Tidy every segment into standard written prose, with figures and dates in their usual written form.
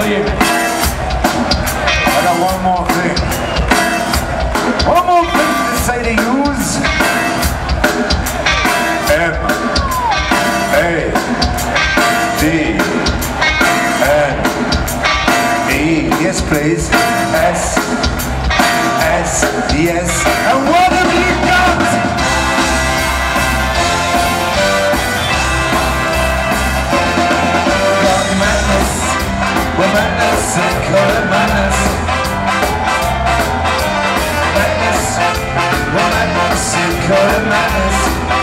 you. I got one more thing. One more thing to say to yous. M-A-D-N-E. Yes, please. S. Yes. And what have you got? Got madness. Well, madness and color madness. Madness. Well, madness and color madness.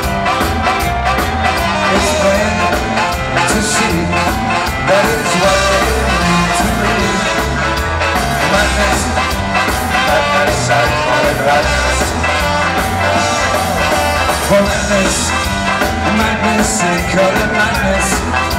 It's plain to see that it's what they mean to me. Madness. Madness, I call it madness. For madness, madness, they call it madness.